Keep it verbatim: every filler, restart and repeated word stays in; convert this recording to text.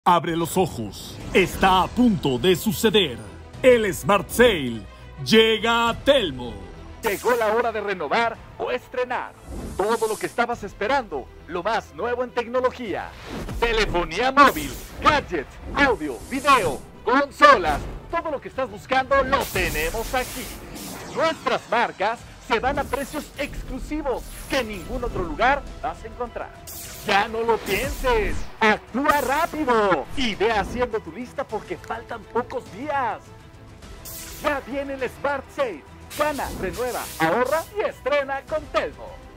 Abre los ojos, está a punto de suceder. El Smart Sale llega a Telmo. Llegó la hora de renovar o estrenar. Todo lo que estabas esperando, lo más nuevo en tecnología. Telefonía móvil, gadgets, audio, video, consolas. Todo lo que estás buscando lo tenemos aquí. Nuestras marcas se van a precios exclusivos que en ningún otro lugar vas a encontrar. Ya no lo pienses, actúa rápido y ve haciendo tu lista porque faltan pocos días. Ya viene el Smart Sale. Gana, renueva, ahorra y estrena con Telmo.